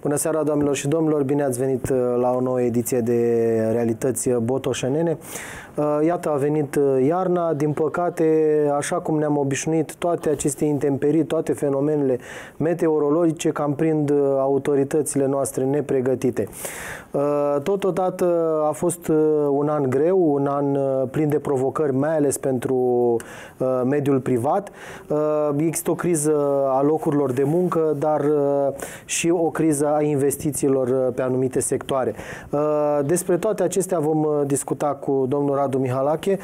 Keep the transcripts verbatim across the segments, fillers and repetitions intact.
Bună seara, doamnelor și domnilor! Bine ați venit la o nouă ediție de Realități botoșenene. Iată, a venit iarna. Din păcate, așa cum ne-am obișnuit, toate aceste intemperii, toate fenomenele meteorologice cam prind autoritățile noastre nepregătite. Totodată a fost un an greu, un an plin de provocări, mai ales pentru mediul privat. Există o criză a locurilor de muncă, dar și o criză a investițiilor pe anumite sectoare. Despre toate acestea vom discuta cu domnul Radu Mihalache.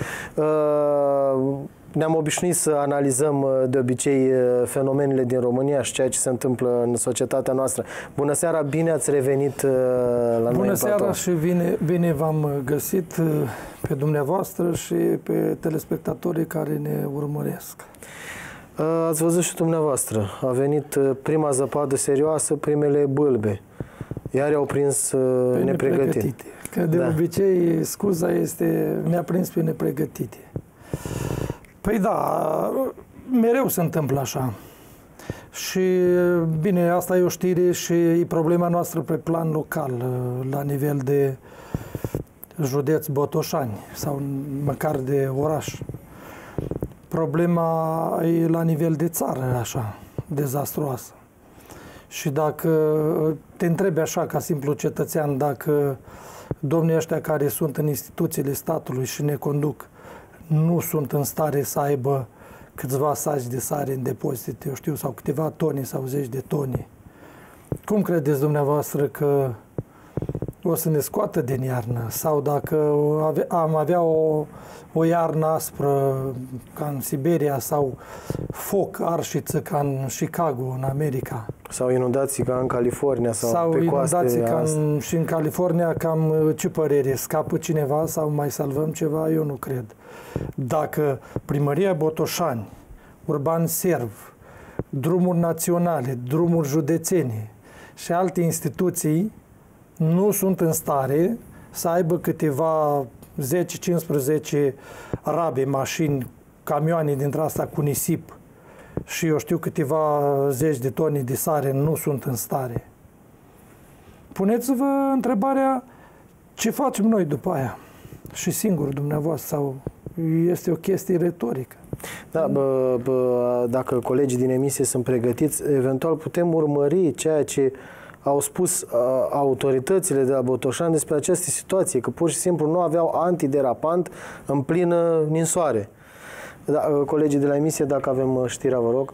Ne-am obișnuit să analizăm de obicei fenomenele din România și ceea ce se întâmplă în societatea noastră. Bună seara, bine ați revenit la noi. Bună seara și bine, bine v-am găsit pe dumneavoastră și pe telespectatorii care ne urmăresc. Ați văzut și dumneavoastră. A venit prima zăpadă serioasă, primele bâlbe. Iar i-au prins pe nepregătite. Că de da. obicei scuza este ne-a prins pe nepregătite. Păi da, mereu se întâmplă așa. Și bine, asta e o știre și e problema noastră pe plan local, la nivel de județ Botoșani sau măcar de oraș. Problema e la nivel de țară, așa, dezastruoasă. Și dacă te întrebi așa, ca simplu cetățean, dacă domnii ăștia care sunt în instituțiile statului și ne conduc nu sunt în stare să aibă câțiva saci de sare în depozite, eu știu, sau câteva tone sau zeci de tone, cum credeți dumneavoastră că o să ne scoată din iarnă? Sau dacă am avea o, o iarnă aspră ca în Siberia sau foc, arșiță ca în Chicago, în America. Sau inundații ca în California sau, sau pe coaste. Sau inundații ca în, și în California, cam ce părere? Scapă cineva sau mai salvăm ceva? Eu nu cred. Dacă Primăria Botoșani, Urban Serv, drumuri naționale, drumuri județene și alte instituții nu sunt în stare să aibă câteva zece cincisprezece rabe, mașini, camioane dintre asta cu nisip și eu știu câteva zeci de tone de sare, nu sunt în stare. Puneți-vă întrebarea ce facem noi după aia și singur dumneavoastră, sau este o chestie retorică. Da, bă, bă, dacă colegii din emisie sunt pregătiți, eventual putem urmări ceea ce au spus uh, autoritățile de la Botoșani despre această situație, că pur și simplu nu aveau antiderapant în plină ninsoare. Da, uh, colegii de la emisie, dacă avem uh, știrea, vă rog.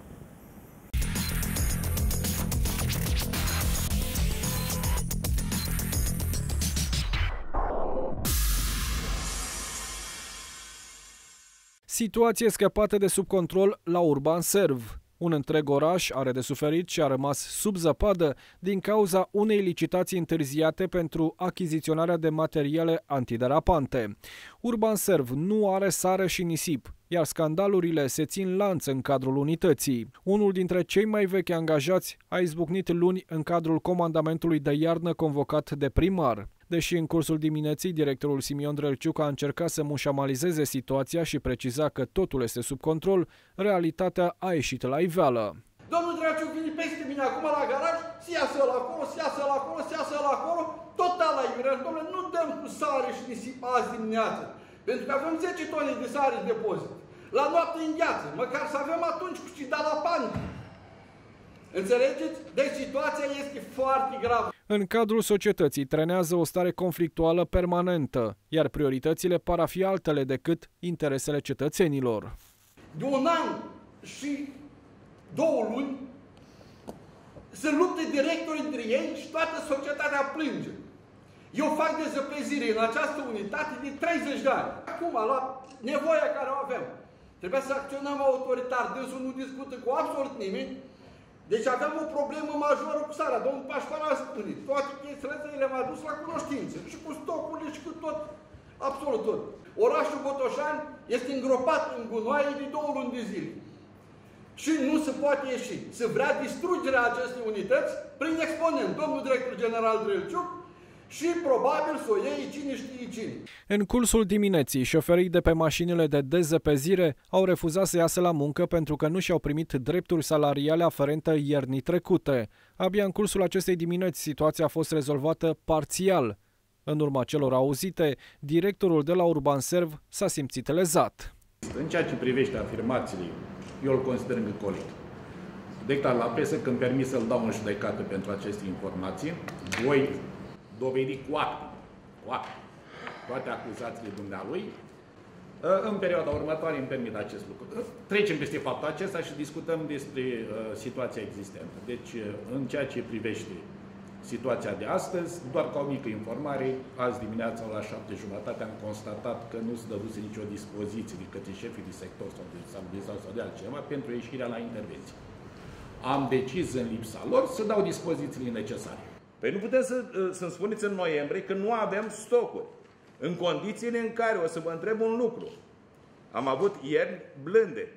Situație scăpată de sub control la Urban Serv. Un întreg oraș are de suferit și a rămas sub zăpadă din cauza unei licitații întârziate pentru achiziționarea de materiale antiderapante. Urban Serv nu are sare și nisip, iar scandalurile se țin lanț în cadrul unității. Unul dintre cei mai vechi angajați a izbucnit luni în cadrul comandamentului de iarnă convocat de primar. Deși în cursul dimineții directorul Simion Drălciuc a încercat să mușamalizeze situația și preciza că totul este sub control, realitatea a ieșit la iveală. Domnul Drălciuc vine peste mine acum la garaj, se iasă la acolo, se iasă la acolo, se iasă la acolo, total la iveală. Domnule, nu dăm cu sare și nisip azi dimineață, pentru că avem zece tone de sare în depozit. La noapte în gheață, măcar să avem atunci cu ce da la panică. Înțelegeți? Deci situația este foarte gravă. În cadrul societății trenează o stare conflictuală permanentă, iar prioritățile par a fi altele decât interesele cetățenilor. De un an și două luni se luptă directori între ei și toată societatea plânge. Eu fac dezăpezire în această unitate de treizeci de ani. Acum, la nevoia care o avem, trebuie să acționăm autoritar. Dânsul nu discută cu absolut nimeni. Deci aveam o problemă majoră cu sarea. Domnul Pașpana spune, toate chestiile astea le-am adus la cunoștință. Și cu stocurile și cu tot, absolut tot. Orașul Botoșani este îngropat în gunoaie de două luni de zile. Și nu se poate ieși. Se vrea distrugerea acestei unități prin exponent. Domnul director general Drălciuc și probabil să o iei cine știe cine. În cursul dimineții, șoferii de pe mașinile de dezăpezire au refuzat să iasă la muncă pentru că nu și-au primit drepturi salariale aferente iernii trecute. Abia în cursul acestei dimineți, situația a fost rezolvată parțial. În urma celor auzite, directorul de la Urbanserv s-a simțit lezat. În ceea ce privește afirmațiile, eu îl consider încolit. Declar la presă că îmi permis să-l dau în judecată pentru aceste informații. Voi dovedi cu acte, cu acte, toate acuzațiile dumnealui. În perioada următoare îmi permit acest lucru. Trecem peste faptul acesta și discutăm despre uh, situația existentă. Deci, în ceea ce privește situația de astăzi, doar ca o mică informare, azi dimineața la șapte jumătate am constatat că nu se dăduse nicio dispoziție de către șefii de sector sau de stabilizare sau de altceva pentru ieșirea la intervenție. Am decis în lipsa lor să dau dispozițiile necesare. Păi nu puteți să, să-mi spuneți în noiembrie că nu avem stocuri. În condițiile în care, o să vă întreb un lucru, am avut ierni blânde,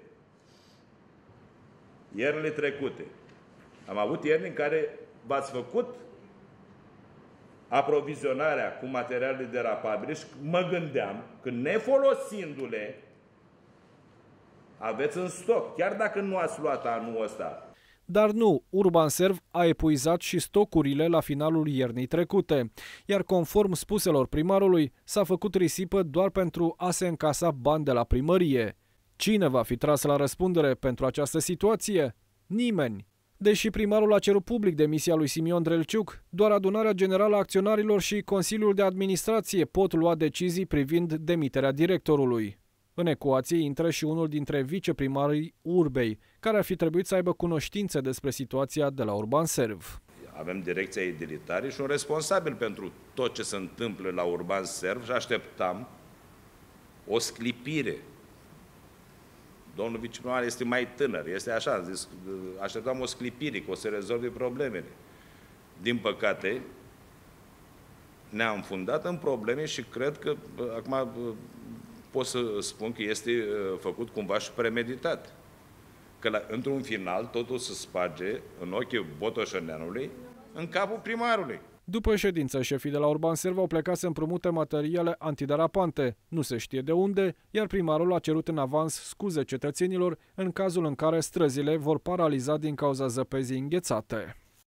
iernile trecute. Am avut ierni în care v-ați făcut aprovizionarea cu materiale derapabile și mă gândeam că nefolosindu-le aveți în stoc, chiar dacă nu ați luat anul ăsta. Dar nu, Urbanserv a epuizat și stocurile la finalul iernii trecute, iar conform spuselor primarului, s-a făcut risipă doar pentru a se încasa bani de la primărie. Cine va fi tras la răspundere pentru această situație? Nimeni. Deși primarul a cerut public demisia lui Simion Drelciuc, doar adunarea generală a acționarilor și Consiliul de Administrație pot lua decizii privind demiterea directorului. În ecuație intră și unul dintre viceprimarii Urbei, care ar fi trebuit să aibă cunoștințe despre situația de la Urbanserv. Avem direcția edilitare și un responsabil pentru tot ce se întâmplă la Urbanserv și așteptam o sclipire. Domnul viceprimar este mai tânăr, este așa, am zis, așteptam o sclipire, că o să rezolve problemele. Din păcate, ne-am fundat în probleme și cred că, acum pot să spun că este făcut cumva și premeditat. Că într-un final totul se sparge în ochii botoșăneanului în capul primarului. După ședință, șefii de la Urbanserv au plecat să împrumute materiale antiderapante. Nu se știe de unde, iar primarul a cerut în avans scuze cetățenilor în cazul în care străzile vor paraliza din cauza zăpezii înghețate.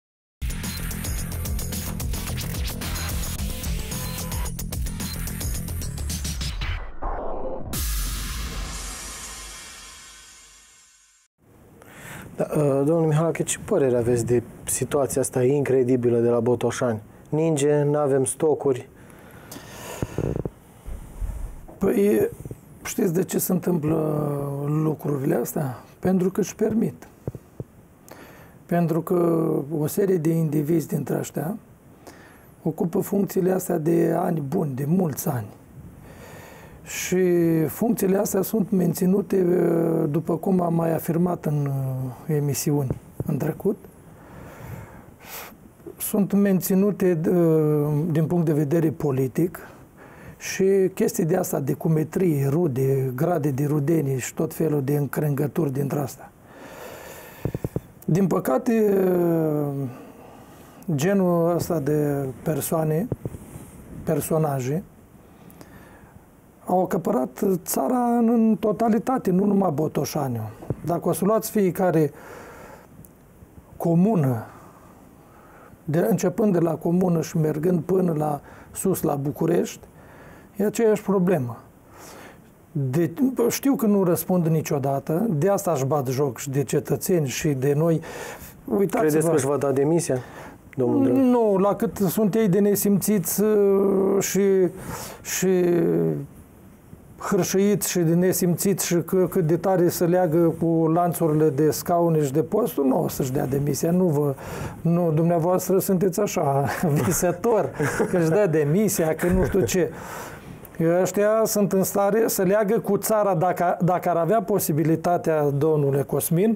Da, domnul Mihalache, ce părere aveți de situația asta incredibilă de la Botoșani? Ninge, nu avem stocuri. Păi, știți de ce se întâmplă lucrurile astea? Pentru că își permit. Pentru că o serie de indivizi dintre ăștia ocupă funcțiile astea de ani buni, de mulți ani. Și funcțiile astea sunt menținute, după cum am mai afirmat în emisiuni în trecut, sunt menținute din punct de vedere politic și chestii de asta, de cumetrie, rude, grade de rudenie și tot felul de încrengături dintre astea. Din păcate, genul ăsta de persoane, personaje, au acăpărat țara în totalitate, nu numai Botoșaniu. Dacă o să luați fiecare comună, de, începând de la comună și mergând până la sus, la București, e aceeași problemă. De, știu că nu răspund niciodată, de asta își bat joc și de cetățeni și de noi. Uitați-vă. Credeți că își va da demisia, domnul Drăg? Nu, la cât sunt ei de nesimțiți și, și hârșăiți și de nesimțiți și că, cât de tare să leagă cu lanțurile de scaune și de posturi, nu o să-și dea demisia. Nu vă, nu, dumneavoastră sunteți așa, visător, că își dă demisia, că nu știu ce. Ăștia sunt în stare să leagă cu țara, dacă, dacă ar avea posibilitatea, domnule Cosmin,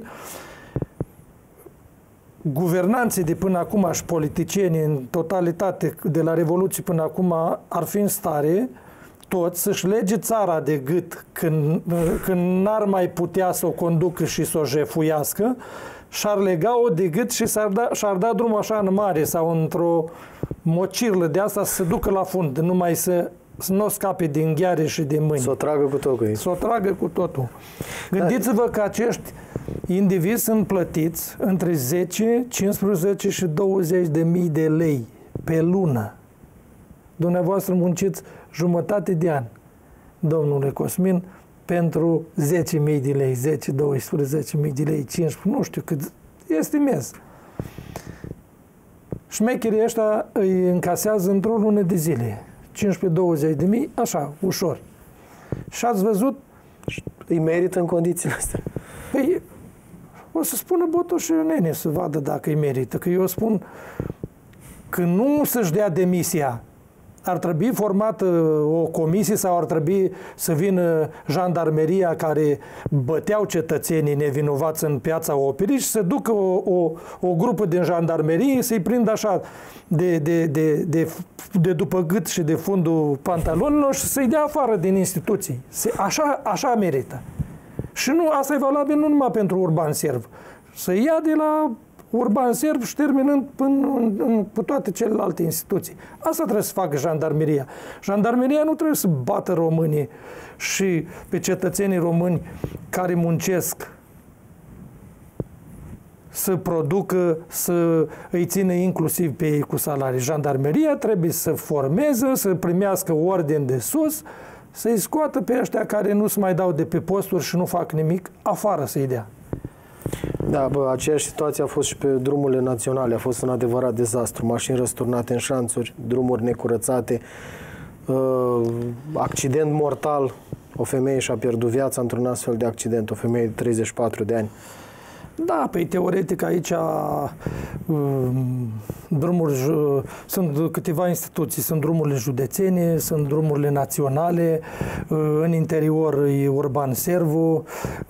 guvernanții de până acum și politicienii în totalitate, de la Revoluție până acum, ar fi în stare toți să-și lege țara de gât când, când n-ar mai putea să o conducă și să o jefuiască și ar lega-o de gât și s-ar da, și-ar da drumul așa în mare sau într-o mocirlă de asta să se ducă la fund, numai să, să nu o scape din gheare și din mâini. Să o tragă cu totul. Să o tragă cu totul. Gândiți-vă că acești indivizi sunt plătiți între zece, cincisprezece și douăzeci de mii de lei pe lună. Dumneavoastră munciți jumătate de an, domnule Cosmin, pentru zece mii de lei, zece, doisprezece mii de lei, cincisprezece, nu știu cât, este imens. Șmecherii ăștia îi încasează într-o lună de zile, cincisprezece douăzeci de mii, așa, ușor. Și ați văzut? Îi merită în condițiile astea. Păi, o să spună Botoș și Nene să vadă dacă îi merită, că eu spun că nu să-și dea demisia. Ar trebui formată o comisie sau ar trebui să vină jandarmeria care băteau cetățenii nevinovați în Piața Operei și să ducă o, o, o grupă din jandarmerie să-i prindă așa de, de, de, de, de după gât și de fundul pantalonilor și să-i dea afară din instituții. Așa, așa merită. Și nu, asta e valabil nu numai pentru Urban Serv. Să ia de la Urban Serv și terminând până în, în, cu toate celelalte instituții. Asta trebuie să facă jandarmeria. Jandarmeria nu trebuie să bată românii și pe cetățenii români care muncesc să producă, să îi țină inclusiv pe ei cu salarii. Jandarmeria trebuie să formeze, să primească ordini de sus, să-i scoată pe ăștia care nu se mai dau de pe posturi și nu fac nimic, afară să-i dea. Da, bă, aceeași situație a fost și pe drumurile naționale. A fost un adevărat dezastru. Mașini răsturnate în șanțuri, drumuri necurățate, uh, accident mortal. O femeie și-a pierdut viața într-un astfel de accident. O femeie de treizeci și patru de ani. Da, păi teoretic aici um, drumuri, sunt câteva instituții, sunt drumurile județene, sunt drumurile naționale, în interior e Urban Servu,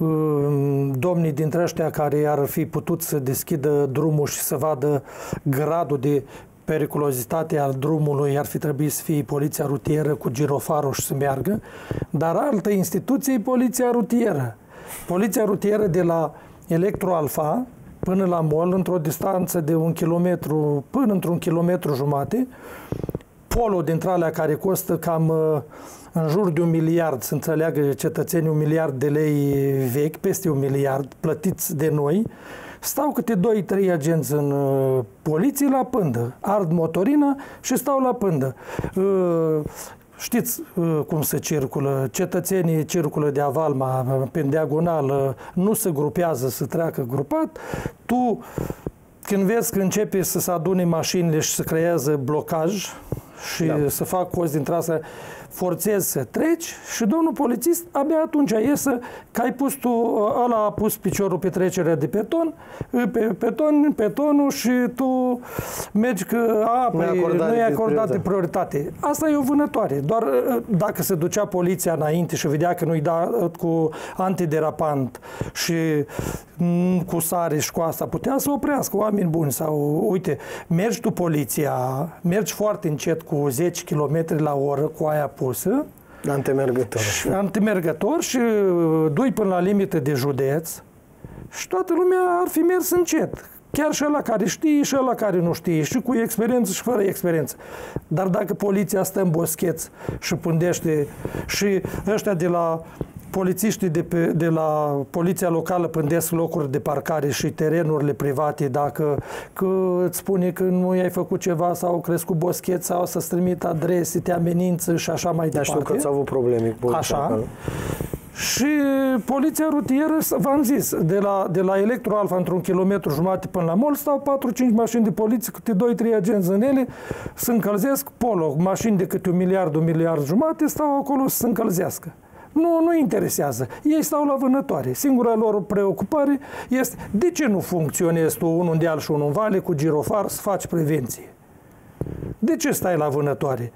domnii dintre ăștia care ar fi putut să deschidă drumul și să vadă gradul de periculozitate al drumului, ar fi trebuit să fie poliția rutieră cu girofarul și să meargă, dar altă instituție e poliția rutieră. Poliția rutieră de la Electro Alfa până la mall, într-o distanță de un kilometru până într-un kilometru jumate, polo dintre alea care costă cam în jur de un miliard, să înțeleagă cetățenii, un miliard de lei vechi, peste un miliard, plătiți de noi, stau câte doi trei agenți în uh, poliție la pândă, ard motorină și stau la pândă. Uh, Știți uh, cum se circulă, cetățenii circulă de avalma pe diagonală, nu se grupează să treacă grupat. Tu, când vezi că începe să se adune mașinile și să creează blocaj și da. să fac cozi dintre astea, forțezi să treci și domnul polițist abia atunci iese că ai pus tu, ăla a pus piciorul pe trecerea de peton, pe peton, petonul și tu mergi că a, păi, nu e acordat de prioritate. Asta e o vânătoare. Doar dacă se ducea poliția înainte și vedea că nu-i da cu antiderapant și cu sare și cu asta, putea să oprească oameni buni sau, uite, mergi tu poliția, mergi foarte încet cu zece kilometri la oră cu aia pusă, antimergător. Și, antimergător și dui până la limită de județ și toată lumea ar fi mers încet. Chiar și ăla care știe și ăla care nu știe, și cu experiență și fără experiență. Dar dacă poliția stă în boscheț și pândește și ăștia de la polițiștii de, pe, de la poliția locală pândesc locuri de parcare și terenurile private, dacă că îți spune că nu i-ai făcut ceva sau au crescut boscheți sau să-ți trimit adrese, te amenință și așa mai departe. Dar știu că ți-au avut probleme cu așa. Acolo. Și poliția rutieră, v-am zis, de la, de la Electro Alfa într-un kilometru jumate până la mall stau patru cinci mașini de poliție, câte doi trei agenți în ele, se încălzesc polo, mașini de câte un miliard, un miliard jumate stau acolo să se încălzească. Nu, nu interesează. Ei stau la vânătoare. Singura lor preocupare este de ce nu funcționezi tu unul în deal și unul în vale cu girofar să faci prevenție? De ce stai la vânătoare?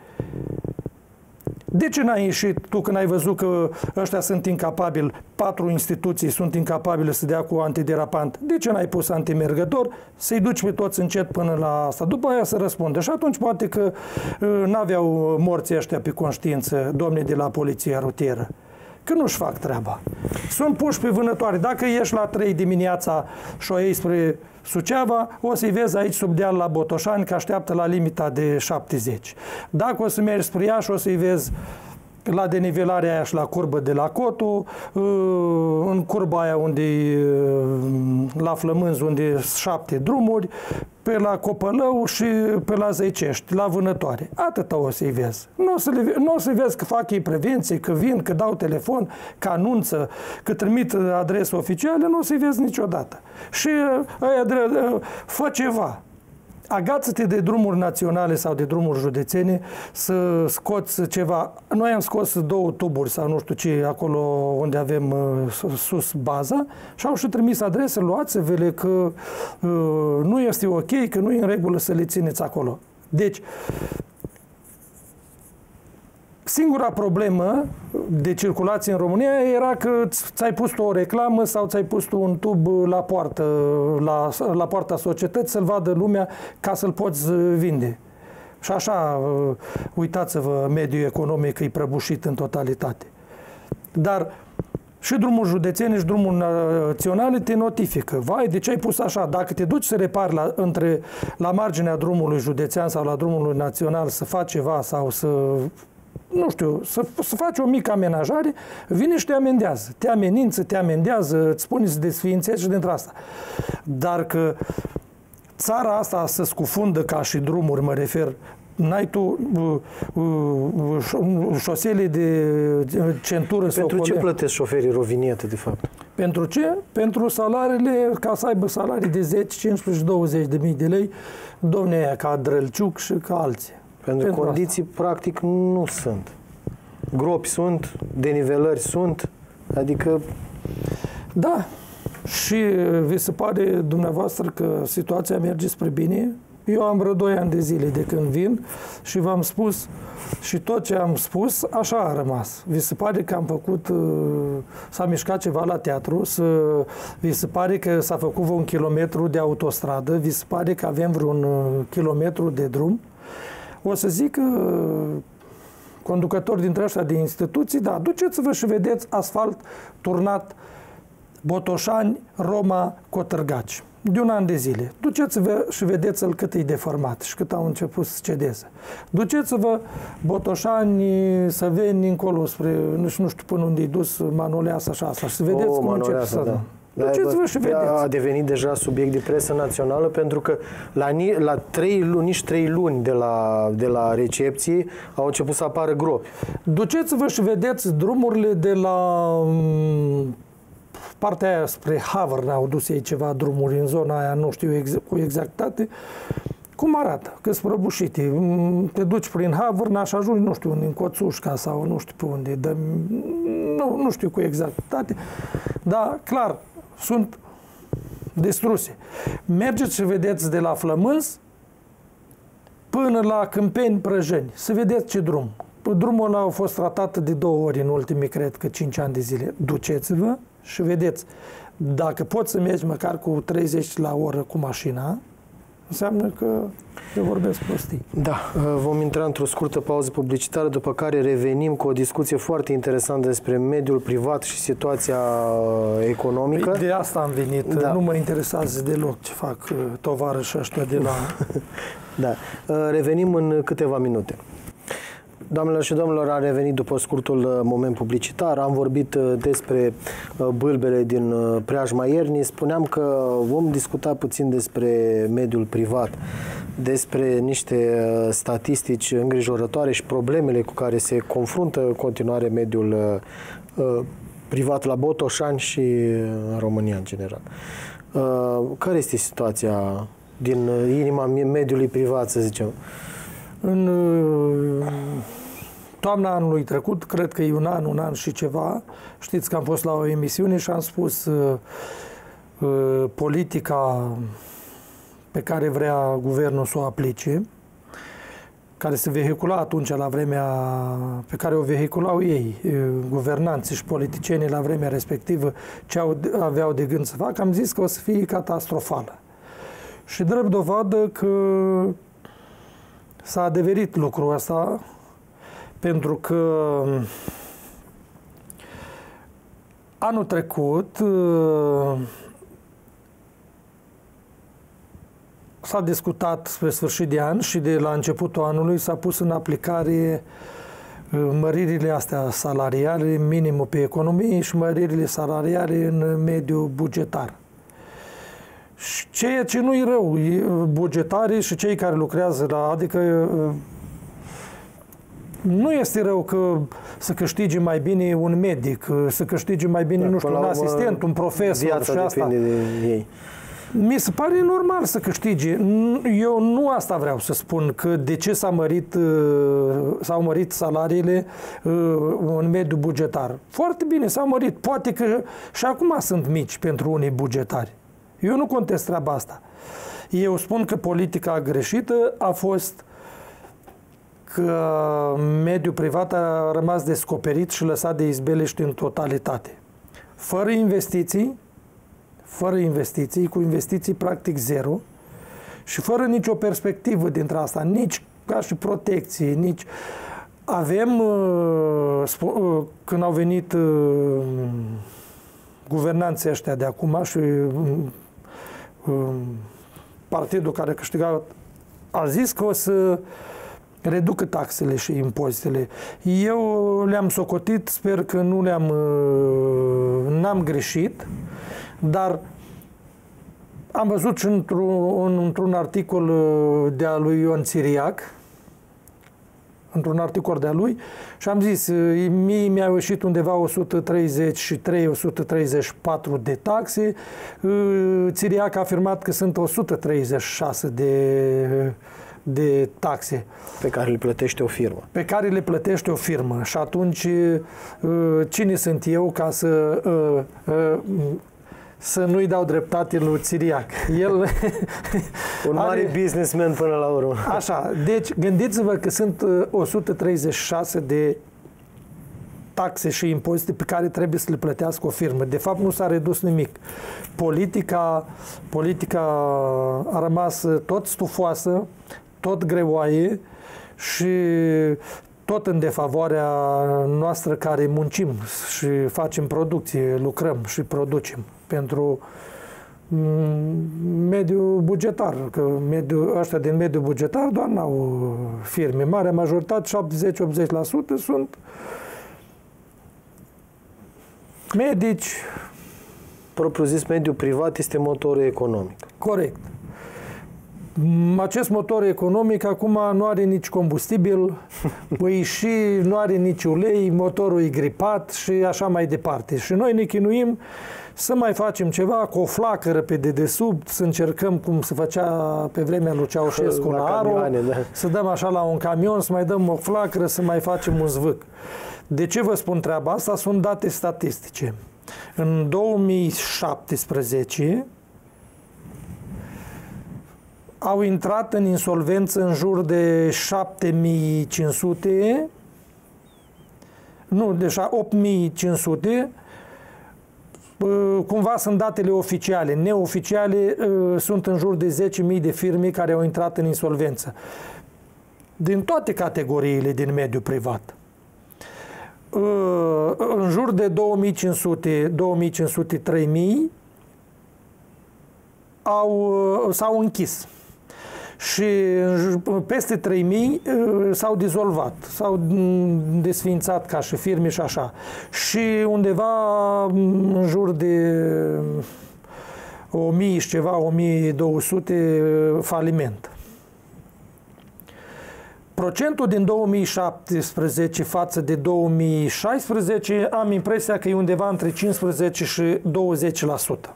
De ce n-ai ieșit tu când ai văzut că ăștia sunt incapabili, patru instituții sunt incapabile să dea cu antiderapant? De ce n-ai pus antimergător? Să-i duci pe toți încet până la asta. După aia să răspundă. Și atunci poate că uh, n-aveau morții ăștia pe conștiință, domnii de la poliția rutieră. că nu-și fac treaba. Sunt puși pe vânătoare. Dacă ieși la trei dimineața și o iei spre Suceava, o să-i vezi aici sub deal la Botoșani, că așteaptă la limita de șaptezeci. Dacă o să mergi spre Iași, o să-i vezi la denivelarea aia și la curbă de la Cotu, în curba aia unde la Flămânzi, unde sunt șapte drumuri, pe la Copălău și pe la Zăicești, la vânătoare. Atâta o să-i vezi. Nu o, să le, nu o să-i vezi că fac ei prevenție, că vin, că dau telefon, că anunță, că trimit adrese oficiale, nu o să-i vezi niciodată. Și aia, fă ceva. Agață-te de drumuri naționale sau de drumuri județene să scoți ceva. Noi am scos două tuburi sau nu știu ce acolo unde avem uh, sus baza și au și trimis adrese, luați-vele că uh, nu este ok, că nu e în regulă să le țineți acolo. Deci, singura problemă de circulație în România era că ți-ai pus tu o reclamă sau ți-ai pus tu un tub la poartă, la, la poarta societății să-l vadă lumea ca să-l poți vinde. Și așa, uitați-vă, mediul economic e prăbușit în totalitate. Dar și drumul județene și drumul naționale te notifică. Vai, de ce ai pus așa? Dacă te duci să repari la, între, la marginea drumului județean sau la drumul național să faci ceva sau să nu știu, să, să faci o mică amenajare, vine și te amendează. Te amenință, te amendează, îți spune să desființezi și dintre asta. Dar că țara asta să scufundă ca și drumuri, mă refer, n-ai tu uh, uh, șosele de centură. Pentru ce plătesc șoferii rovinietă, de fapt? Pentru ce? Pentru salariile, ca să aibă salarii de zece, cincisprezece, douăzeci de mii de lei, domne aia, ca Drălciuc și ca alții. Pentru, Pentru condiții, asta. practic, nu sunt. Gropi sunt, denivelări sunt, adică... Da. Și vi se pare dumneavoastră că situația merge spre bine? Eu am vreo doi ani de zile de când vin și v-am spus și tot ce am spus, așa a rămas. Vi se pare că am făcut, s-a mișcat ceva la teatru, să, vi se pare că s-a făcut vreun kilometru de autostradă, vi se pare că avem vreun kilometru de drum. O să zic că conducători dintre ăștia de instituții, da, duceți-vă și vedeți asfalt turnat Botoșani, Roma, Cotârgaci. De un an de zile. Duceți-vă și vedeți-l cât e deformat și cât au început să cedeze. Duceți-vă Botoșani, Săveni, încolo spre, nu știu, nu știu până unde e dus Manoleasa și asta. Și să vedeți o, cum încep să... Da. Duceți-vă și vedeți. A devenit deja subiect de presă națională pentru că la, la trei luni, nici trei luni de la, de la recepție au început să apară gropi. Duceți-vă și vedeți drumurile de la partea aia spre Havre, au dus ei ceva drumuri în zona aia, nu știu exact, cu exactitate, cum arată, că sunt prăbușite. Te duci prin Havre, și ajungi, nu știu, în Coțușca sau nu știu pe unde, de, nu, nu știu cu exactitate, dar clar, sunt distruse. Mergeți și vedeți de la Flămânzi până la Câmpeni, Prăjeni, să vedeți ce drum. Drumul ăla a fost tratat de două ori în ultimii, cred că, cinci ani de zile. Duceți-vă și vedeți. Dacă poți să mergi măcar cu treizeci la oră cu mașina, înseamnă că eu vorbesc prostii. Da, vom intra într-o scurtă pauză publicitară, după care revenim cu o discuție foarte interesantă despre mediul privat și situația economică. Păi de asta am venit. Da. Nu mă interesează deloc ce fac tovarășii ăștia de la... Da. Revenim în câteva minute. Doamnelor și domnilor, am revenit după scurtul moment publicitar. Am vorbit despre bâlbele din preajma iernii. Spuneam că vom discuta puțin despre mediul privat, despre niște statistici îngrijorătoare și problemele cu care se confruntă în continuare mediul privat la Botoșani și în România în general. Care este situația din inima mediului privat, să zicem? În toamna anului trecut, cred că e un an, un an și ceva, știți că am fost la o emisiune și am spus uh, uh, politica pe care vrea guvernul să o aplice, care se vehicula atunci la vremea pe care o vehiculau ei, uh, guvernanții și politicienii la vremea respectivă, ce au, aveau de gând să facă, am zis că o să fie catastrofală. Și drept dovadă că s-a adeverit lucrul ăsta, pentru că Anul trecut s-a discutat spre sfârșit de an și de la începutul anului s-a pus în aplicare măririle astea salariale, minimul pe economie și măririle salariale în mediul bugetar. Ceea ce nu e rău, bugetarii și cei care lucrează la, adică nu este rău că să câștige mai bine un medic, să câștige mai bine, da, nu știu, un asistent, un profesor și asta. De ei. Mi se pare normal să câștige. Eu nu asta vreau să spun, că de ce s-a mărit, s-au mărit salariile în mediul bugetar. Foarte bine, s-au mărit. Poate că și acum sunt mici pentru unii bugetari. Eu nu contest treaba asta. Eu spun că politica greșită a fost că mediul privat a rămas descoperit și lăsat de izbeliști în totalitate. Fără investiții, fără investiții, cu investiții practic zero și fără nicio perspectivă dintre asta, nici ca și protecție, nici... Avem, când au venit guvernanții ăștia de acum și partidul care a câștigat a zis că o să reducă taxele și impozitele. Eu le-am socotit, sper că nu le-am n-am greșit, dar am văzut și într-un, într-un articol de-a lui Ion Țiriac, într-un articol de-a lui, și am zis, mie mi-a ieșit undeva o sută treizeci și trei - o sută treizeci și patru de taxe, Țiriac a afirmat că sunt o sută treizeci și șase de, de taxe. Pe care le plătește o firmă. Pe care le plătește o firmă. Și atunci, cine sunt eu ca să... să nu-i dau dreptate lui Țiriac. El un mare are... businessman până la urmă. Așa, deci gândiți-vă că sunt o sută treizeci și șase de taxe și impozite pe care trebuie să le plătească o firmă. De fapt, nu s-a redus nimic. Politica, politica a rămas tot stufoasă, tot greoaie și tot în defavoarea noastră care muncim și facem producție, lucrăm și producem pentru mediul bugetar, că mediul, ăștia din mediul bugetar doar n-au firme. Marea majoritate, șaptezeci - optzeci la sută, sunt medici. Propriu zis, mediul privat este motorul economic. Corect. Acest motor economic acum nu are nici combustibil, păi și nu are nici ulei, motorul e gripat și așa mai departe. Și noi ne chinuim să mai facem ceva cu o flacără pe dedesubt, să încercăm cum se făcea pe vremea lui Ceaușescu la, la Aro, camioane, da. Să dăm așa la un camion, să mai dăm o flacără, să mai facem un zvâc. De ce vă spun treaba asta? Sunt date statistice. În două mii șaptesprezece au intrat în insolvență în jur de șapte mii cinci sute, nu, deci opt mii cinci sute, cumva sunt datele oficiale. Neoficiale sunt în jur de zece mii de firme care au intrat în insolvență. Din toate categoriile din mediul privat. În jur de două mii cinci sute - două mii cinci sute - trei mii au, s-au închis. Și peste trei mii s-au dizolvat, s-au desființat ca și firme și așa. Și undeva în jur de o mie și ceva, o mie două sute faliment. Procentul din două mii șaptesprezece față de două mii șaisprezece am impresia că e undeva între cincisprezece și douăzeci la sută.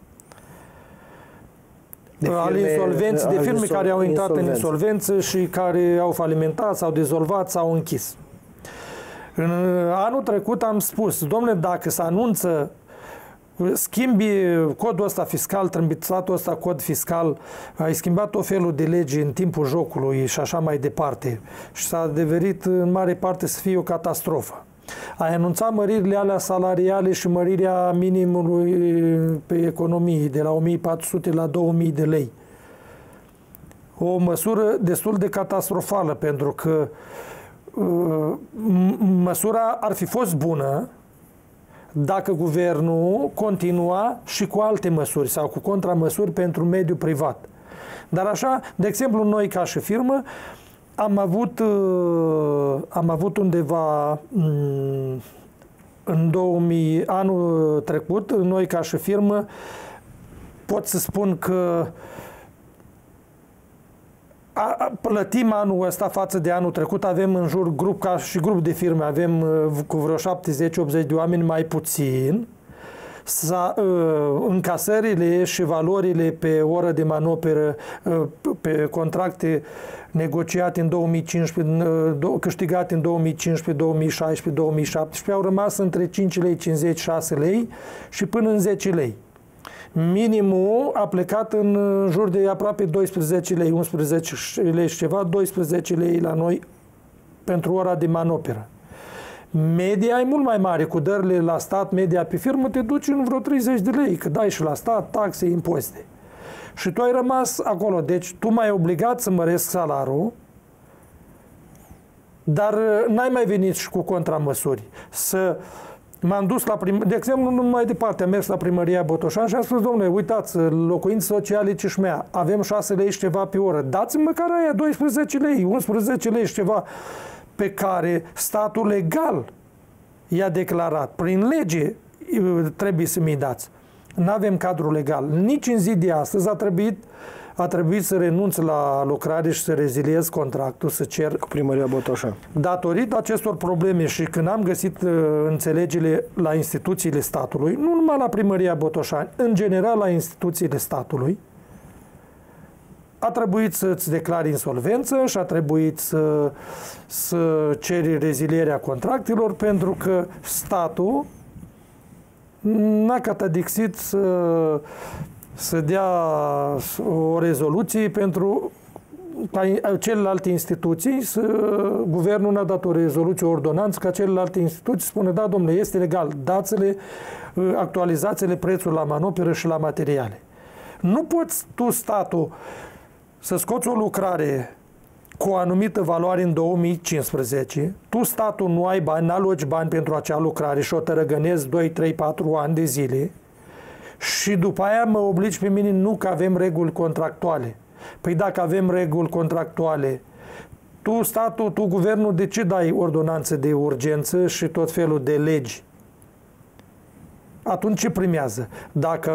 De firme, al insolvenți, de firme care au intrat insolvență. în insolvență și care au falimentat, s-au dizolvat, s-au închis. În anul trecut am spus, domnule, dacă se anunță, schimbi codul ăsta fiscal, trâmbițatul ăsta cod fiscal, ai schimbat tot felul de legi în timpul jocului și așa mai departe și s-a devenit în mare parte să fie o catastrofă. Ai anunțat măririle alea salariale și mărirea minimului pe economie de la o mie patru sute la două mii de lei. O măsură destul de catastrofală, pentru că uh, măsura ar fi fost bună dacă guvernul continua și cu alte măsuri sau cu contramăsuri pentru mediul privat. Dar așa, de exemplu, noi ca și firmă am avut, am avut undeva în două mii, anul trecut, noi ca și firmă, pot să spun că a, a, plătim anul ăsta față de anul trecut, avem în jur grup ca și grup de firme, avem uh, cu vreo șaptezeci optzeci de oameni mai puțin. Sa, uh, încasările și valorile pe oră de manoperă uh, pe contracte negociate în două mii cincisprezece, uh, câștigate în două mii cincisprezece, două mii șaisprezece, două mii șaptesprezece au rămas între cinci lei cincizeci, șase lei și până în zece lei. Minimul a plecat în jur de aproape doisprezece lei, unsprezece lei și ceva, doisprezece lei la noi pentru ora de manoperă. Media e mult mai mare, cu dările la stat, media pe firmă te duci în vreo treizeci de lei, că dai și la stat, taxe, impozite. Și tu ai rămas acolo, deci tu m-ai obligat să măresc salariul, dar n-ai mai venit și cu contramăsuri. Să M-am dus la prim... De exemplu, nu mai departe, am mers la primăria Botoșani și am spus, domnule, uitați, locuințe sociale Cișmea, avem șase lei și ceva pe oră, dați-mi măcar aia doisprezece lei, unsprezece lei și ceva, pe care statul legal i-a declarat. Prin lege trebuie să mi-i dați. Nu avem cadru legal. Nici în zi de astăzi a trebuit a trebuit să renunț la lucrare și să reziliez contractul, să cer cu primăria Botoșani. Datorită acestor probleme și când am găsit uh, înțelegere la instituțiile statului, nu numai la primăria Botoșani, în general la instituțiile statului, a trebuit să-ți declari insolvență și a trebuit să, să ceri rezilierea contractelor, pentru că statul n-a catadixit să să dea o rezoluție pentru ca celelalte instituții, să, guvernul n-a dat o rezoluție, o ordonanță, ca celelalte instituții spune, da, domnule, este legal, dați-le, actualizați-le prețul la manoperă și la materiale. Nu poți tu, statul, să scoți o lucrare cu o anumită valoare în două mii cincisprezece, tu, statul, nu ai bani, n-aloci bani pentru acea lucrare și o tărăgănezi doi, trei, patru ani de zile, și după aia mă obligi pe mine, nu că avem reguli contractuale. Păi dacă avem reguli contractuale, tu, statul, tu, guvernul, de ce dai ordonanțe de urgență și tot felul de legi? Atunci ce primează? Dacă,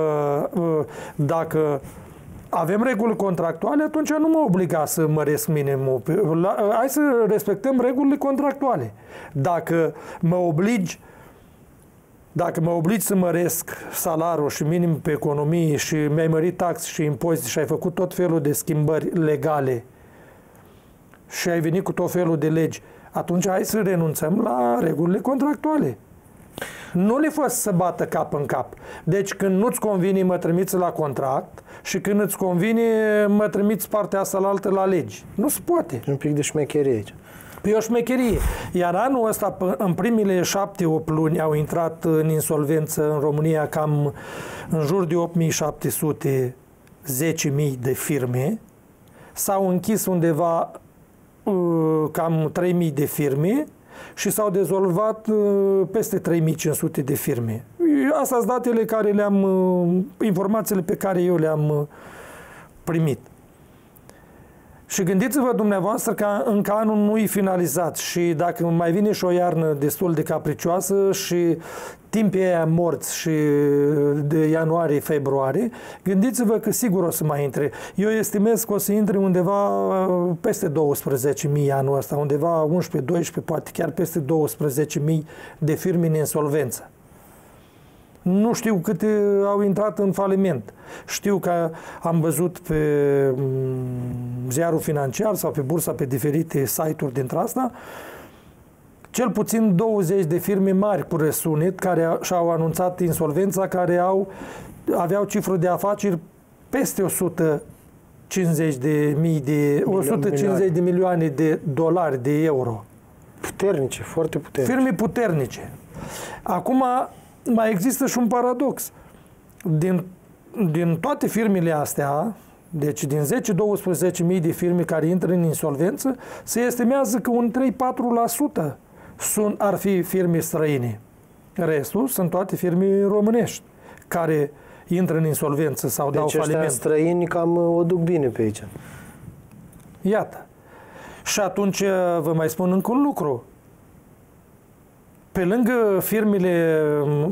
dacă avem reguli contractuale, atunci nu mă obliga să măresc minimul. Hai să respectăm regulile contractuale. Dacă mă obligi Dacă mă obligi să măresc salariul și minim pe economie și mi-ai mărit taxe și impozite și ai făcut tot felul de schimbări legale și ai venit cu tot felul de legi, atunci hai să renunțăm la regulile contractuale. Nu le fă să bată cap în cap. Deci când nu-ți convine, mă trimiți la contract și când îți convine, mă trimiți partea asta la altă la legi. Nu se poate. Un pic de șmecherie aici. Pe o șmecherie. Iar anul ăsta, în primele șapte opt luni, au intrat în insolvență în România cam în jur de opt mii șapte sute, zece mii de firme. S-au închis undeva cam trei mii de firme și s-au dezolvat peste trei mii cinci sute de firme. Astea sunt datele care le-am, informațiile pe care eu le-am primit. Și gândiți-vă dumneavoastră că încă anul nu e finalizat și dacă mai vine și o iarnă destul de capricioasă și timpii aia morți și de ianuarie-februarie, gândiți-vă că sigur o să mai intre. Eu estimez că o să intre undeva peste douăsprezece mii anul ăsta, undeva unsprezece doisprezece, poate chiar peste douăsprezece mii de firme în insolvență. Nu știu câte au intrat în faliment. Știu că am văzut pe ziarul financiar sau pe bursa, pe diferite site-uri dintre asta, cel puțin douăzeci de firme mari cu răsunet care și-au anunțat insolvența, care au, aveau cifră de afaceri peste o sută cincizeci de mii de, o sută cincizeci de milioane de dolari, de euro. Puternice, foarte puternice. Firme puternice. Acum mai există și un paradox. Din, din toate firmele astea, deci din zece douăsprezece mii de firme care intră în insolvență, se estimează că un trei patru la sută sunt, ar fi firme străine. Restul sunt toate firme românești care intră în insolvență sau dau deci faliment. Deci străini cam o duc bine pe aici. Iată. Și atunci vă mai spun încă un lucru. Pe lângă firmele,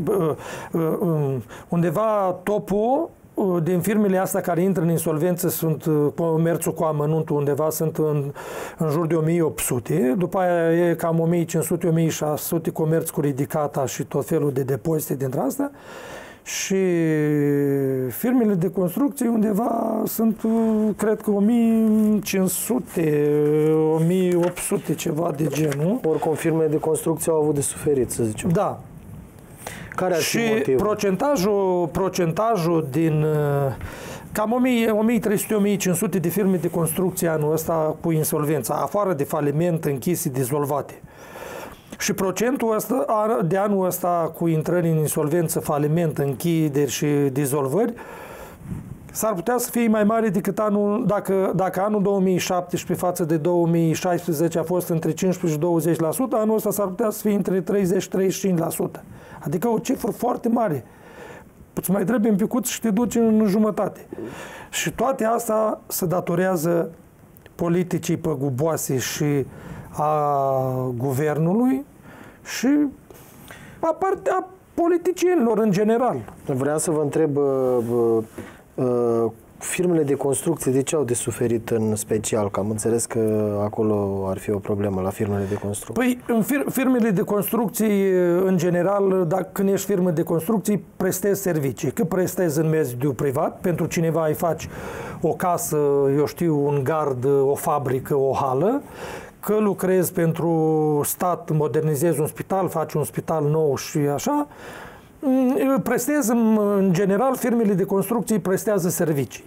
undeva topul din firmele astea care intră în insolvență sunt comerțul cu amănuntul, undeva sunt în, în jur de o mie opt sute, după aia e cam o mie cinci sute - o mie șase sute comerț cu ridicata și tot felul de depozite dintre astea. Și firmele de construcție undeva sunt, cred că o mie cinci sute - o mie opt sute, ceva de genul. Oricum, firmele de construcție au avut de suferit, să zicem. Da. Care ar și fi motivul? procentajul, procentajul din cam o mie trei sute - o mie cinci sute de firme de construcție anul ăsta cu insolvența, afară de faliment, închise, dizolvate. Și procentul ăsta, de anul ăsta cu intrări în insolvență, faliment, închideri și dizolvări s-ar putea să fie mai mare decât anul, dacă, dacă anul două mii șaptesprezece față de două mii șaisprezece a fost între cincisprezece și douăzeci la sută, anul ăsta s-ar putea să fie între treizeci și treizeci și cinci la sută. Adică o cifră foarte mare. Îți mai trebuie un picuț și te duci în jumătate. Și toate astea se datorează politicii păguboase și a guvernului și a partea politicienilor în general. Vreau să vă întreb, uh, uh, firmele de construcție de ce au de suferit în special? Că am înțeles că acolo ar fi o problemă la firmele de construcție. Păi, în fir- firmele de construcții, în general, dacă când ești firmă de construcții, prestezi servicii. Că prestezi în mediul privat, pentru cineva îi faci o casă, eu știu, un gard, o fabrică, o hală, că lucrezi pentru stat, modernizezi un spital, faci un spital nou și așa, prestezi, în general, firmele de construcții prestează servicii.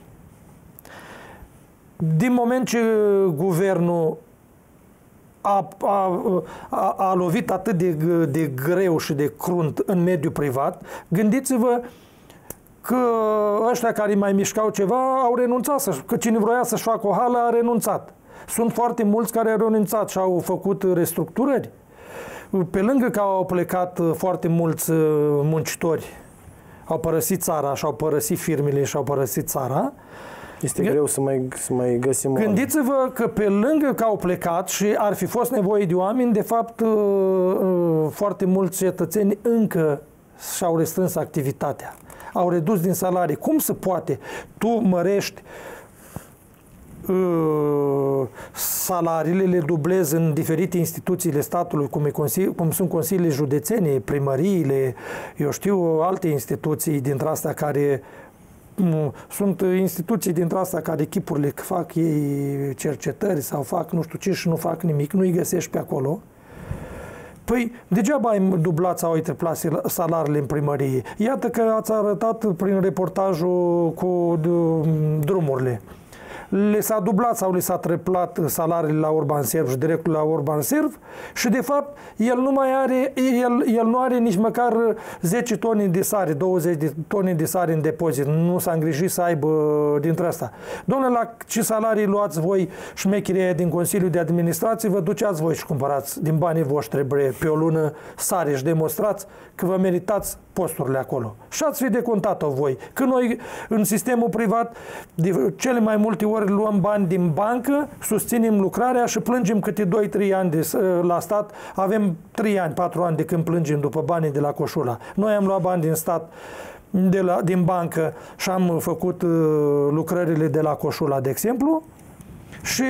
Din moment ce guvernul a, a, a, a lovit atât de, de greu și de crunt în mediul privat, gândiți-vă că ăștia care mai mișcau ceva au renunțat, să, că cine vroia să-și facă o hală a renunțat. Sunt foarte mulți care au renunțat și au făcut restructurări. Pe lângă că au plecat foarte mulți muncitori, au părăsit țara și au părăsit firmele și au părăsit țara. Este greu să mai, să mai găsim. Gândiți-vă că pe lângă că au plecat și ar fi fost nevoie de oameni, de fapt foarte mulți cetățeni încă și-au restrâns activitatea. Au redus din salarii. Cum se poate? Tu mărești salariile, le dublezi în diferite instituțiile statului, cum, e consili, cum sunt consiliile județene, primăriile, eu știu, alte instituții dintre astea care sunt instituții dintre astea care echipurile fac ei cercetări sau fac nu știu ce și nu fac nimic, nu îi găsești pe acolo. Păi, degeaba ai dublat sau ai triplat salariile în primărie. Iată că ați arătat prin reportajul cu drumurile. Le s-a dublat sau le s-a triplat salariile la Urban Serv și directul la Urban Serv și de fapt el nu mai are, el, el nu are nici măcar zece tone de sare, douăzeci de tone de sare în depozit. Nu s-a îngrijit să aibă dintre asta. Dom'le, la ce salarii luați voi șmecherii din Consiliul de Administrație, vă duceați voi și cumpărați din banii voștri bre, pe o lună sare și demonstrați că vă meritați posturile acolo. Și ați fi decontat-o voi. Că noi, în sistemul privat, de cele mai multe ori luăm bani din bancă, susținem lucrarea și plângem câte doi trei ani de, la stat. Avem trei ani, patru ani de când plângem după banii de la Coșula. Noi am luat bani din stat, de la, din bancă și am făcut uh, lucrările de la Coșula, de exemplu, și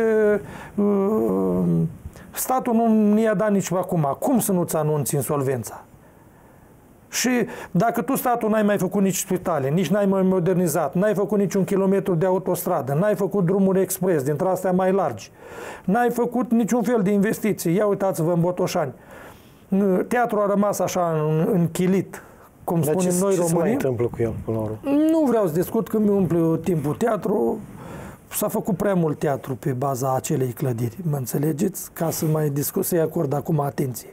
uh, statul nu ne-a dat nici acum. Cum să nu-ți anunți insolvența? Și dacă tu, statul, n-ai mai făcut nici spitale, nici n-ai mai modernizat, n-ai făcut niciun kilometru de autostradă, n-ai făcut drumuri expres, dintre astea mai largi, n-ai făcut niciun fel de investiții, ia uitați-vă în Botoșani. Teatrul a rămas așa închilit, cum Dar spunem ce, noi ce românii. se mai întâmplă cu el până la urmă? Nu vreau să discut că mi umple timpul teatru. S-a făcut prea mult teatru pe baza acelei clădiri, mă înțelegeți? Ca să mai discut, să-i acord acum atenție.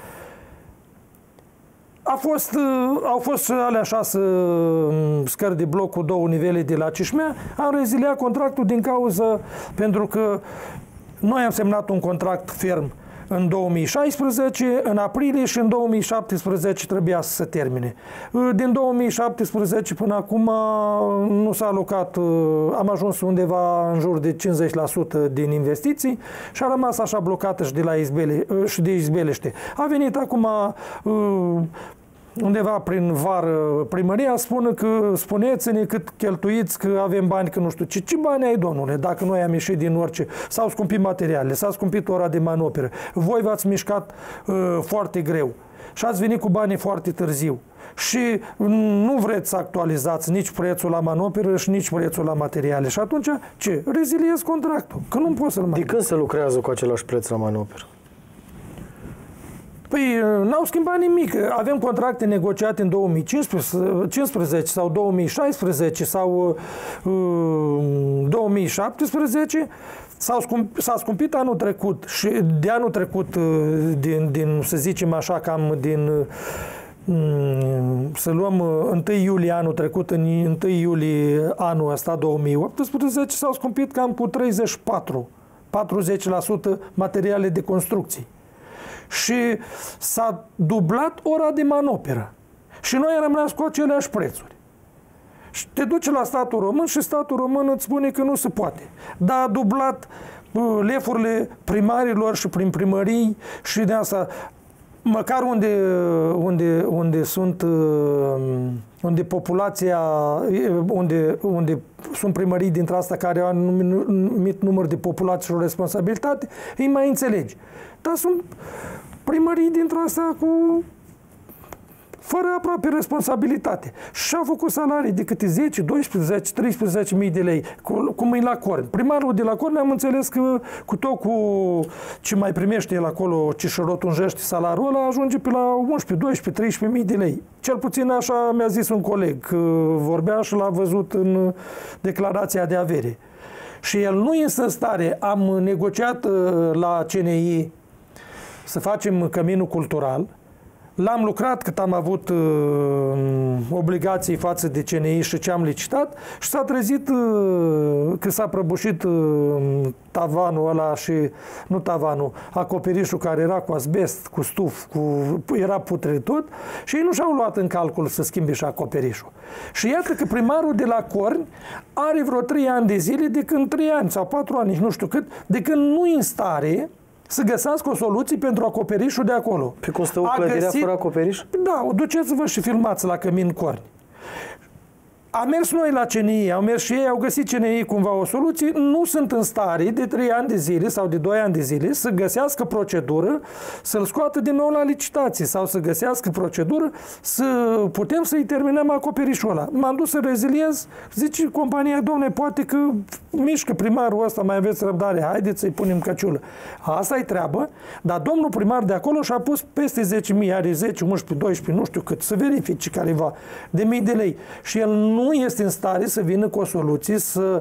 A fost, au fost alea șase scări de bloc cu două nivele de la Cișmea. Am reziliat contractul din cauză pentru că noi am semnat un contract ferm în două mii șaisprezece, în aprilie și în două mii șaptesprezece trebuia să se termine. Din două mii șaptesprezece până acum nu s-a alocat, am ajuns undeva în jur de cincizeci la sută din investiții și a rămas așa blocată și de la Izbele, și de Izbelește. A venit acum undeva prin vară primăria spune că spuneți-ne cât cheltuiți, că avem bani, că nu știu ce. Ce bani ai, domnule, dacă noi am ieșit din orice? S-au scumpit materialele, s-a scumpit ora de manoperă. Voi v-ați mișcat uh, foarte greu și ați venit cu banii foarte târziu. Și nu vreți să actualizați nici prețul la manoperă și nici prețul la materiale. Și atunci, ce? Reziliez contractul, că nu pot să-l mai... De când se lucrează cu același preț la manoperă? Păi n-au schimbat nimic. Avem contracte negociate în două mii cincisprezece sau două mii șaisprezece sau uh, două mii șaptesprezece. S-a scumpit, scumpit anul trecut și de anul trecut, din, din, să zicem așa, cam din... să luăm întâi iulie anul trecut, în întâi iulie anul ăsta, două mii optsprezece, s-au scumpit cam cu treizeci și patru la patruzeci la sută materiale de construcții. Și s-a dublat ora de manoperă. Și noi am rămas cu aceleași prețuri. Și te duci la statul român și statul român îți spune că nu se poate. Dar a dublat uh, lefurile primarilor și prin primării și de asta, măcar unde, unde, unde sunt uh, unde populația, unde, unde sunt primării dintre asta care au un anumit număr de populație și o responsabilitate, îi mai înțelegi. Dar sunt primării dintre asta cu fără aproape responsabilitate. Și au făcut salarii de câte zece, doisprezece, treisprezece mii de lei, cum e la Corn. Primarul de la Corn am înțeles că cu tot cu ce mai primește el acolo, ce și rotunjește salariul ăla, ajunge pe la unsprezece, doisprezece, treisprezece mii de lei. Cel puțin așa mi-a zis un coleg, că vorbea și l-a văzut în declarația de avere. Și el nu este în stare, am negociat la C N I să facem căminul cultural. L-am lucrat cât am avut uh, obligații față de C N I și ce am licitat și s-a trezit uh, că s-a prăbușit uh, tavanul ăla și, nu tavanul, acoperișul care era cu asbest, cu stuf, cu, era putred tot și ei nu și-au luat în calcul să schimbe și acoperișul. Și iată că primarul de la Corni are vreo trei ani de zile, de când trei ani sau patru ani, nu știu cât, de când nu e în stare să găsească o soluție pentru acoperișul de acolo. Pe cum stă o clădire găsit... fără acoperiș? Da, o duceți-vă și filmați la Cămin Corni. Am mers noi la C N I, au mers și ei, au găsit C N I cumva o soluție, nu sunt în stare de trei ani de zile sau de doi ani de zile să găsească procedură, să-l scoată din nou la licitație sau să găsească procedură să putem să-i terminăm acoperișul ăla. M-am dus să reziliez, zice compania, domne, poate că mișcă primarul ăsta, mai aveți răbdare, haideți să-i punem căciulă. Asta e treabă, dar domnul primar de acolo și-a pus peste zece mii, are zece, unsprezece, doisprezece, nu știu cât, să verifice careva, de mii de lei. Și el nu nu este în stare să vină cu o soluție să,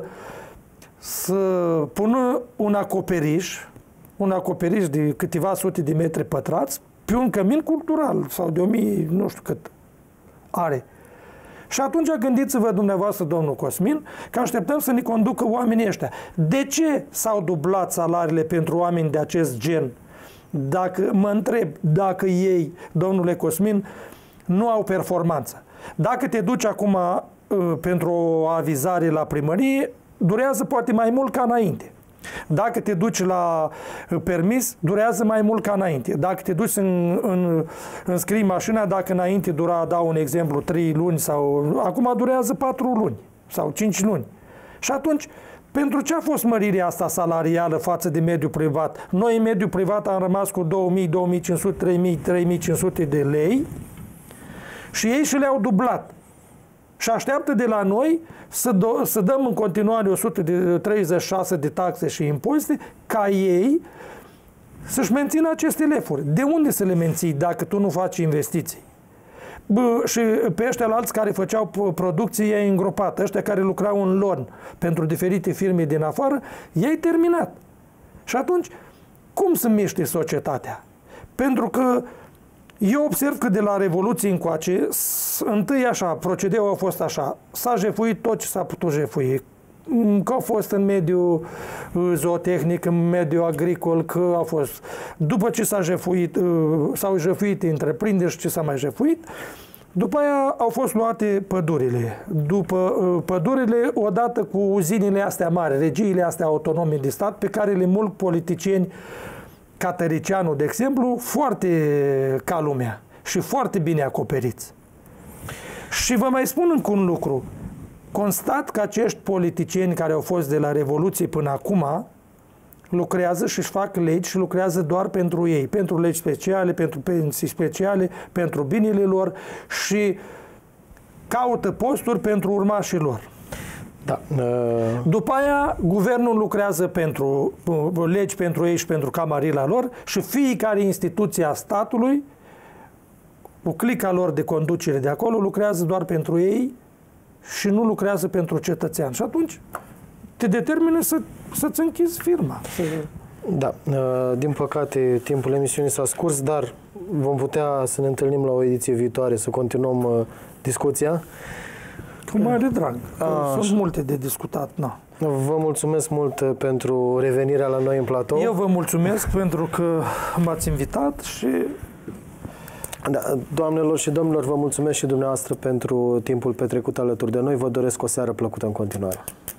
să pună un acoperiș, un acoperiș de câteva sute de metri pătrați pe un cămin cultural sau de o mie, nu știu cât are. Și atunci gândiți-vă dumneavoastră, domnul Cosmin, că așteptăm să ne conducă oamenii ăștia. De ce s-au dublat salariile pentru oameni de acest gen? Dacă mă întreb dacă ei, domnule Cosmin, nu au performanță. Dacă te duci acum pentru o avizare la primărie, durează poate mai mult ca înainte. Dacă te duci la permis, durează mai mult ca înainte. Dacă te duci în, în înscrii mașina, dacă înainte dura, dau un exemplu, trei luni sau... Acum durează patru luni sau cinci luni. Și atunci, pentru ce a fost mărirea asta salarială față de mediul privat? Noi în mediul privat am rămas cu două mii, două mii cinci sute, trei mii, trei mii cinci sute de lei și ei și le-au dublat. Și așteaptă de la noi să, do- să dăm în continuare o sută treizeci și șase de taxe și impozite ca ei să-și mențină aceste lefuri. De unde să le menții dacă tu nu faci investiții? Bă, și pe ăștia alți care făceau producție, ei îngropat. Ăștia care lucrau în lon pentru diferite firme din afară, ei terminat. Și atunci, cum să miște societatea? Pentru că eu observ că de la Revoluție încoace, întâi așa, procedeul a fost așa, s-a jefuit tot ce s-a putut jefui. că a fost în mediul zootehnic, în mediul agricol, că a fost... După ce s-a jefuit, s-au jefuit întreprinderi și ce s-a mai jefuit, după aia au fost luate pădurile. După pădurile, odată cu uzinile astea mari, regiile astea autonome de stat, pe care le mulg politicieni, ca Tăricianu, de exemplu, foarte ca lumea și foarte bine acoperiți. Și vă mai spun încă un lucru. Constat că acești politicieni care au fost de la Revoluție până acum lucrează și își fac legi și lucrează doar pentru ei, pentru legi speciale, pentru pensii speciale, pentru binele lor și caută posturi pentru urmașii lor. Da. După aia, guvernul lucrează pentru legi pentru ei și pentru camarila lor și fiecare instituție a statului, cu clica lor de conducere de acolo, lucrează doar pentru ei și nu lucrează pentru cetățean. Și atunci te determină să, să-ți închizi firma. Da. Din păcate, timpul emisiunii s-a scurs, dar vom putea să ne întâlnim la o ediție viitoare, să continuăm discuția. Cu mare drag. A, Sunt așa. multe de discutat. Na. Vă mulțumesc mult pentru revenirea la noi în platou. Eu vă mulțumesc pentru că m-ați invitat și... Da, doamnelor și domnilor, vă mulțumesc și dumneavoastră pentru timpul petrecut alături de noi. Vă doresc o seară plăcută în continuare.